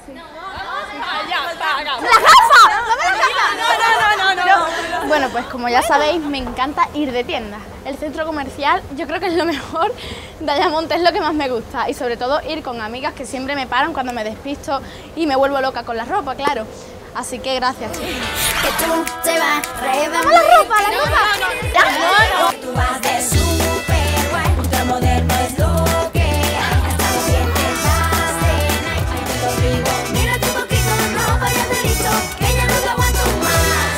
Bueno, pues como ya sabéis, me encanta ir de tiendas. El centro comercial yo creo que es lo mejor de Ayamonte, es lo que más me gusta. Y sobre todo ir con amigas que siempre me paran cuando me despisto y me vuelvo loca con la ropa, claro. Así que gracias, chicos. ¡Vamos la ropa, la ropa! Tú vas de super guay, ultra moderno es lo que hay. Hasta lo sientes más de night. Ay, te lo digo, mírate un poquito, no vayas de listo, que ya no te aguanto más.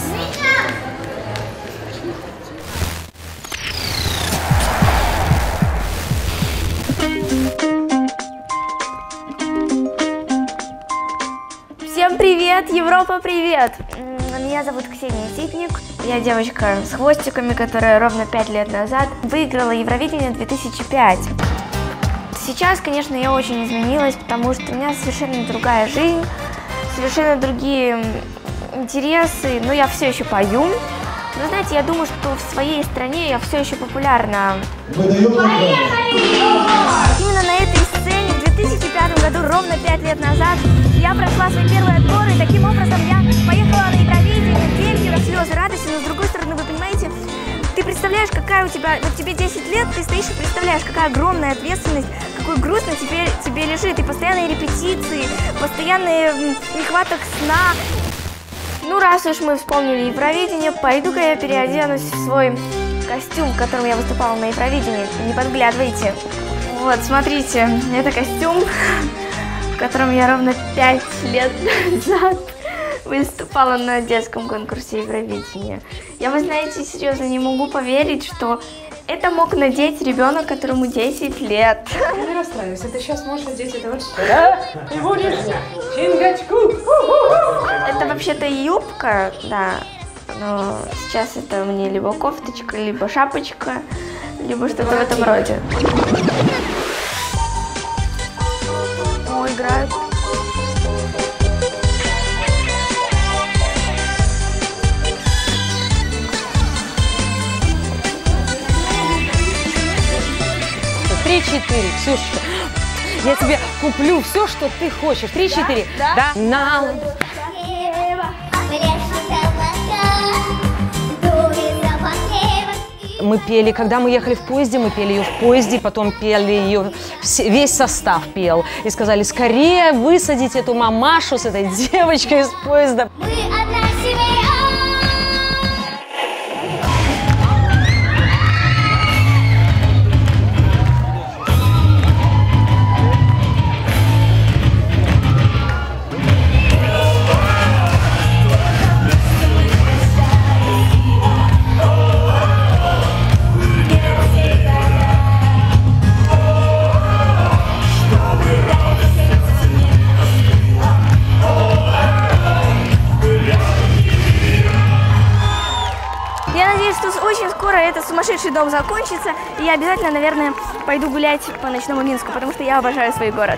Всем привет, Европа, привет! Меня зовут Ксения Ситник. Я девочка с хвостиками, которая ровно 5 лет назад выиграла Евровидение 2005. Сейчас, конечно, я очень изменилась, потому что у меня совершенно другая жизнь, совершенно другие интересы, но я все еще пою. Но знаете, я думаю, что в своей стране я все еще популярна. Именно на этой сцене в 2005 году, ровно 5 лет назад, я прошла свой первый отбор, и таким образом я поехала на Евровидение в Бельгию, слезы радости, но с другой стороны, вы понимаете, ты представляешь, какая у тебя, вот тебе 10 лет, ты стоишь и представляешь, какая огромная ответственность, какой груз на тебе лежит, и постоянные репетиции, постоянный нехваток сна. Ну, раз уж мы вспомнили Евровидение, пойду-ка я переоденусь в свой костюм, в котором я выступала на Евровидении. Не подглядывайте. Вот, смотрите, это костюм, в котором я ровно 5 лет назад выступала на детском конкурсе Евровидения. Я, вы знаете, серьезно не могу поверить, что это мог надеть ребенок, которому 10 лет. Не расстраивайся, ты сейчас можешь надеть это вот сюда и будешь Чингачгук. Это вообще-то юбка, да, но сейчас это мне либо кофточка, либо шапочка, либо что-то в этом роде. О, играют. Три-четыре, Ксюшечка, я тебе куплю все, что ты хочешь. 3-4. Да? На. Мы пели, когда мы ехали в поезде, мы пели ее в поезде, потом пели ее, весь состав пел. И сказали, скорее высадить эту мамашу с этой девочкой из поезда. Очень скоро этот сумасшедший дом закончится, и я обязательно, наверное, пойду гулять по ночному Минску, потому что я обожаю свой город.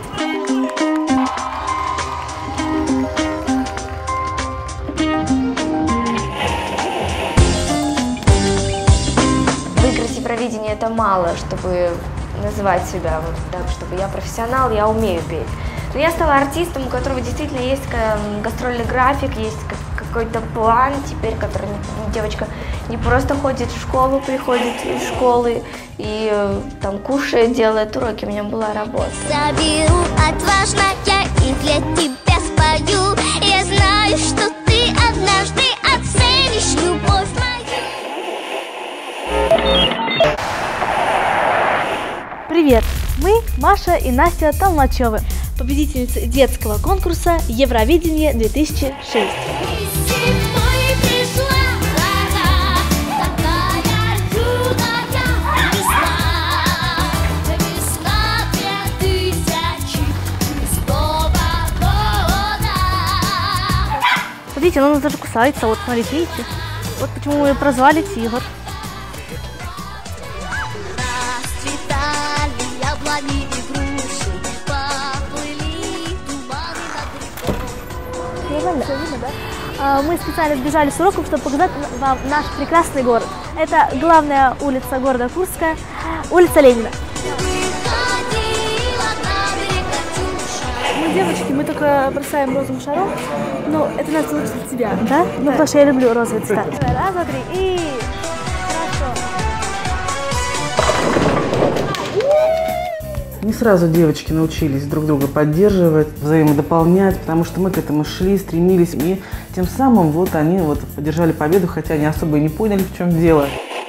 Выиграть Евровидение — это мало, чтобы называть себя вот так, чтобы я профессионал, я умею петь. Но я стала артистом, у которого действительно есть гастрольный график, есть какой-то план теперь, который девочка не просто ходит в школу, приходит из школы и там кушает, делает уроки. У меня была работа. Заберу отважно я и для тебя спою. Я знаю, что ты однажды оценишь любовь мою. Привет! Мы Маша и Настя Толмачевы, победительницы детского конкурса Евровидение 2006. Смотрите, он даже кусается, вот смотрите, видите? Вот почему мы ее прозвали Тигр. Мы специально сбежали с уроков, чтобы показать вам наш прекрасный город. Это главная улица города Курска, улица Ленина. Мы девочки, мы только бросаем розовым шаром, но это надо лучше для тебя. Да? Ну, потому что я люблю розовый цвет. Раз, два, три, и... Хорошо. Не сразу девочки научились друг друга поддерживать, взаимодополнять, потому что мы к этому шли, стремились, и тем самым вот они вот поддержали победу, хотя они особо и не поняли, в чем дело.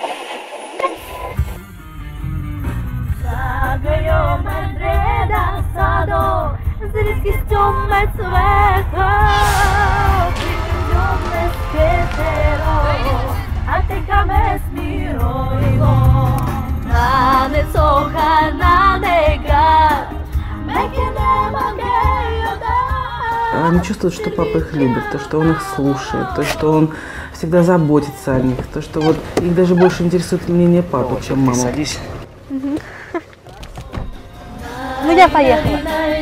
Они чувствуют, что папа их любит, то, что он их слушает, то, что он всегда заботится о них, то, что вот их даже больше интересует мнение папы, чем мама. Садись. Ну, я поехала.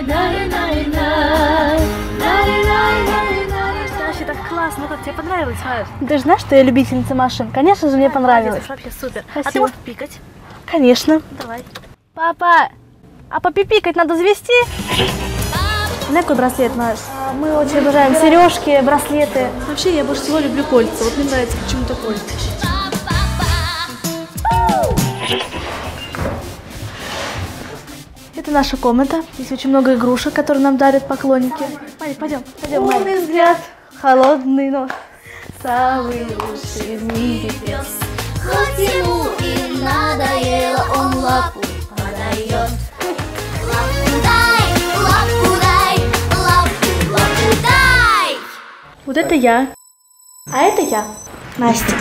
Вообще так классно, как тебе понравилось, Маш? Ты же знаешь, что я любительница машин? Конечно же, мне понравилось. Вообще супер. Спасибо. А ты можешь пикать? Конечно. Давай. Папа, а попипикать надо завести? Знаешь, какой браслет, Маш? Мы очень обожаем сережки, браслеты. Вообще, я больше всего люблю кольца. Вот мне нравится почему-то кольца. Это наша комната. Здесь очень много игрушек, которые нам дарят поклонники. Марик, пойдем, пойдем. Умный взгляд, холодный нос. Самый лучший в мире пес. Хоть ему и надоело, он лапу подает. Лапу дай, лапу дай, лапу дай. Вот это я. А это я, Настя.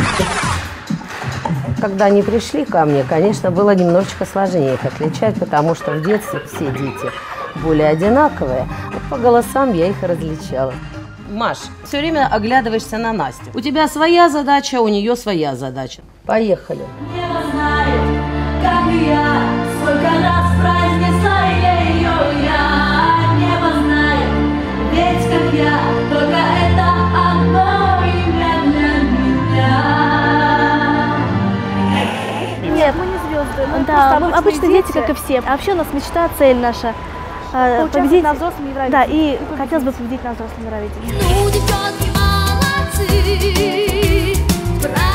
Когда они пришли ко мне, конечно, было немножечко сложнее их отличать, потому что в детстве все дети более одинаковые. По голосам я их различала. Маш, все время оглядываешься на Настю. У тебя своя задача, у нее своя задача. Поехали. Небо знает, как и я, сколько раз произнесла ее я. Небо знает, ведь как я, только это одно имя для меня. Нет, мы не звезды. Да, мы обычные дети, как и все. А вообще у нас мечта, цель наша. Победить на взрослом Евровидении. Да, и хотелось бы победить на взрослом Евровидении. Ну, девчонки, молодцы.